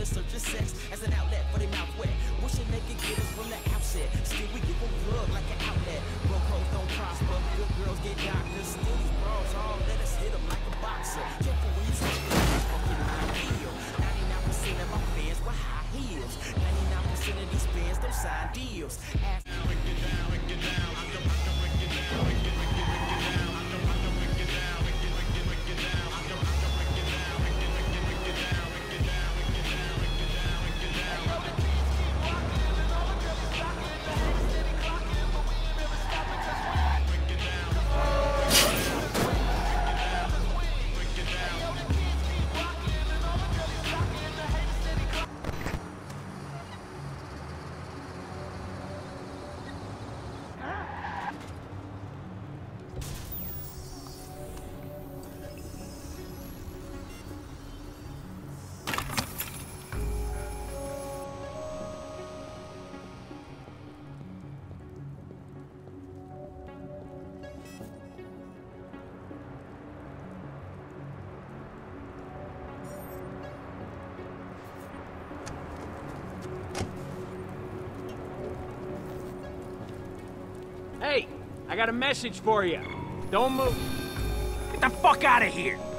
the search of sex as an outlet for their mouth wet. Wishing they could get us from the outset. Still we give them plug like an outlet. Broke hoes don't prosper, good girls get doctors. Still these bras all let us hit them like a boxer. Careful when you switch the fucking high heel. 99% of my fans were high heels. 99% of these fans don't sign deals. Ask get down, get down. I can break it down, get down. Hey, I got a message for you. Don't move. Get the fuck out of here!